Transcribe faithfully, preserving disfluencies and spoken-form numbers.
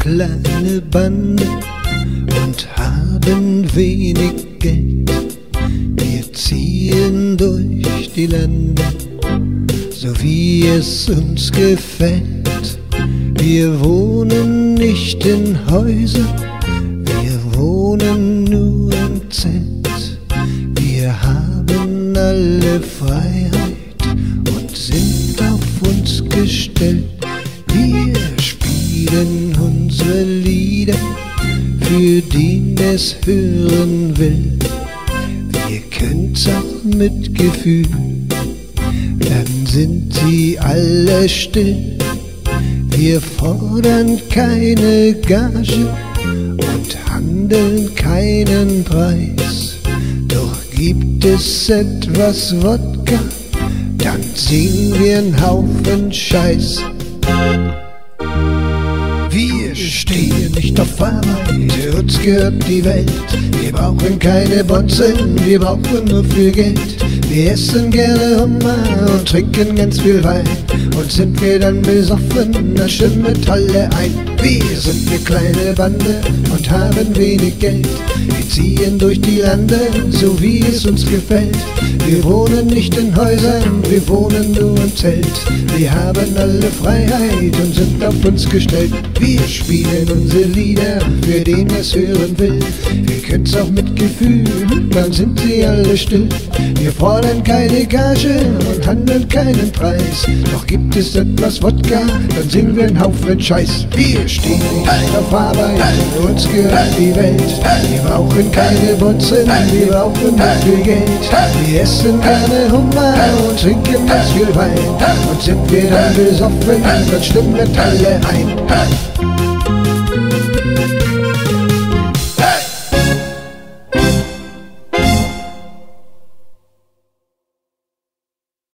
kleine Bande und haben wenig Geld. Wir ziehen durch die Lande, so wie es uns gefällt. Wir wohnen nicht in Häusern, wir wohnen nur im Zelt. Wir haben alle Freiheit und sind auf uns gestellt. Wir spielen unsere Lieder, für den es hören will. Ihr könnt's auch mit Gefühl, dann sind sie alle still. Wir fordern keine Gage und handeln keinen Preis. Doch gibt es etwas Wodka, dann singen wir einen Haufen Scheiß. Wir stehen nicht auf Arbeit, uns gehört die Welt. Wir brauchen keine Bonzen, wir brauchen nur viel Geld. Wir essen gerne Hummer und trinken ganz viel Wein. Und sind wir dann besoffen, da stimmen alle ein. Wir sind eine kleine Bande und haben wenig Geld. Wir ziehen durch die Lande, so wie es uns gefällt. Wir wohnen nicht in Häusern, wir wohnen nur im Zelt. Wir haben alle Freiheit und sind auf uns gestellt. Wir spielen unsere Lieder, für den es hören will. Wir können's auch mit Gefühl, dann sind sie alle still. Wir fordern keine Gage und handeln keinen Preis. Doch gibt es etwas Wodka, dann singen wir einen Haufen Scheiß. Wir stehen nicht auf Arbeit, uns gehört die Welt. Wir brauchen keine Bonzen, wir brauchen nur viel Geld. Wir essen gerne Hummer und trinken ganz viel Wein. Und sind wir dann besoffen, dann stimmen wir alle ein.